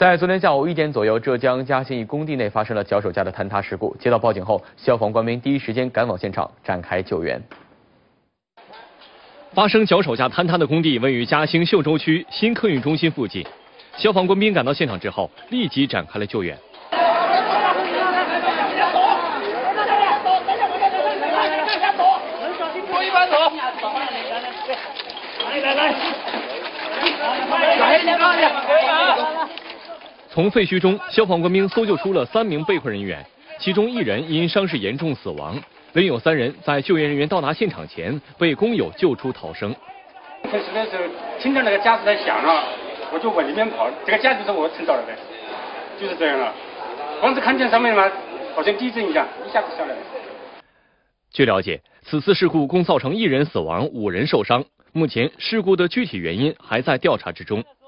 在昨天下午1点左右，浙江嘉兴一工地内发生了脚手架的坍塌事故。接到报警后，消防官兵第一时间赶往现场展开救援。 发生脚手架坍塌的工地位于嘉兴秀洲区新客运中心附近，消防官兵赶到现场之后，立即展开了救援。从废墟中，消防官兵搜救出了3名被困人员，其中1人因伤势严重死亡，另有3人在救援人员到达现场前被工友救出逃生。 开始的时候听到那个架子在响了，我就往里面跑，这个架子是我撑到了的，就是这样了。光是看见上面嘛，好像地震一样，一下子下来了。 据了解，此次事故共造成1人死亡，5人受伤。目前事故的具体原因还在调查之中。